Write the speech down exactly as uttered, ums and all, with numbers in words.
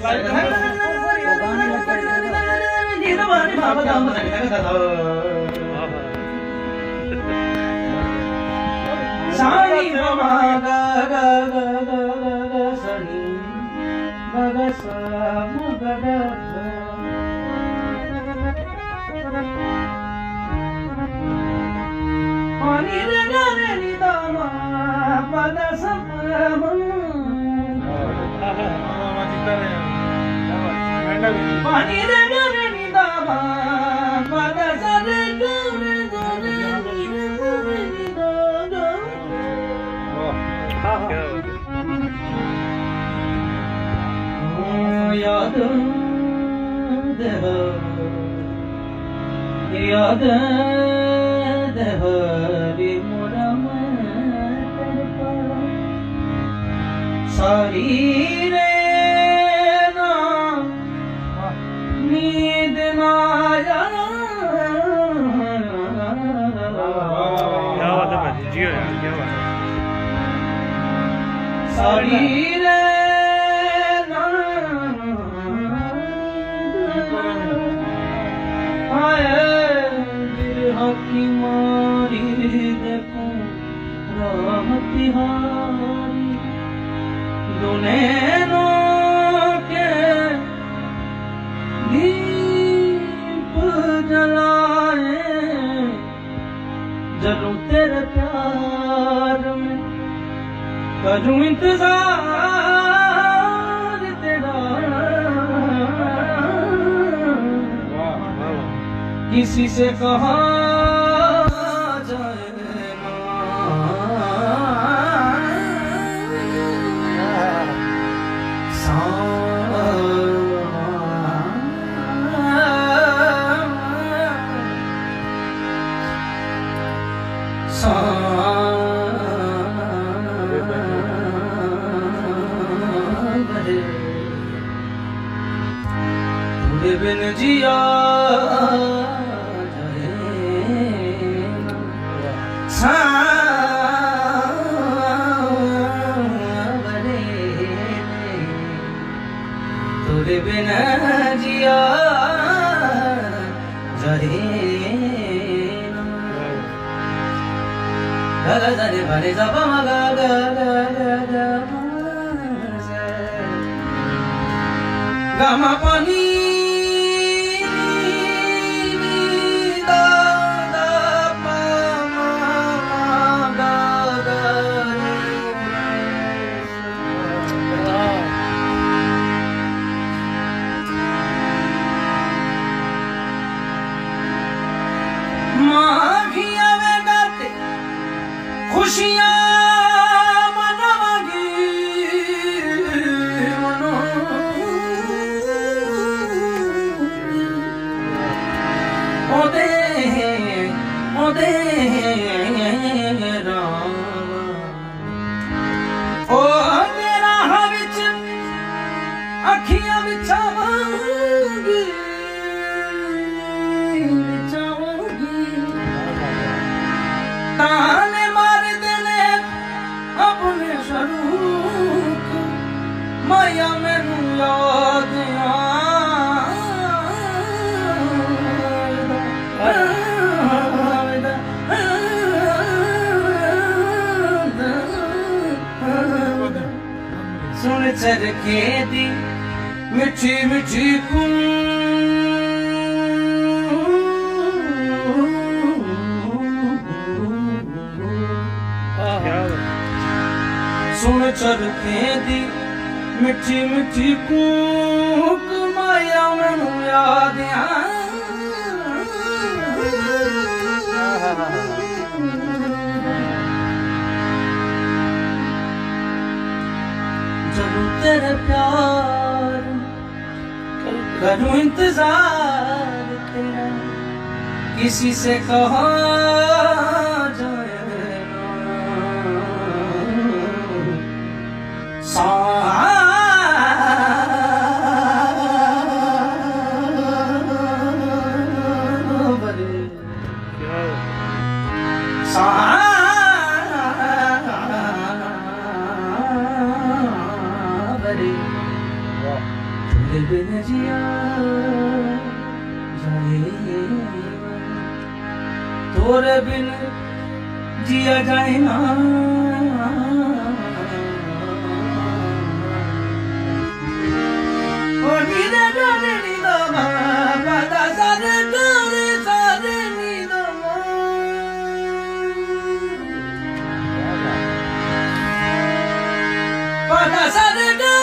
सानी मा गा गा गा गा गा सनी गा गा सा मा गा गा पानी रे गा रे नि दा मा पा दा सा मा पानी रे गा रे नि दा मा पा दा सा रे गा रे गा रे नि दा गा याद देह याद देह रे मोरा सारी रे ना नींद ना क्या बात है भाई जी यार क्या बात है सारी रे ना आए बिरहा की मारी देखो रहमती हारी दुनेनो के दीप जलाए जलूं तेरे प्यार में करूं इंतजार तेरा किसी से कहा जाए तेरे बिन जिया तेरे बिन जिया जरे गा गा गा रे गा रे गा मा गा गा गा गा गा गा मा पा नी दा दा पा मा गा गा रे माँ भी आवेगा ते खुशियाँ अखियां बिछावांगी बिछावांगी ताने मार देने अपने स्वरूप माया मैनू याद सुन चरखे दी मिठी मिठी कुन सुन चरखे दी मिठी मिठी कूक माया मैनू याद जरूं तेरे प्यार करूं इंतजार तेरा किसी से कहा जाए सा तेरे बिन जिया जाए तोरे बिन जिया जाए ना ओ नीरे रे नी दो मा पदा सा रे गा रे सा रे नी दो मा पदा सा रे गा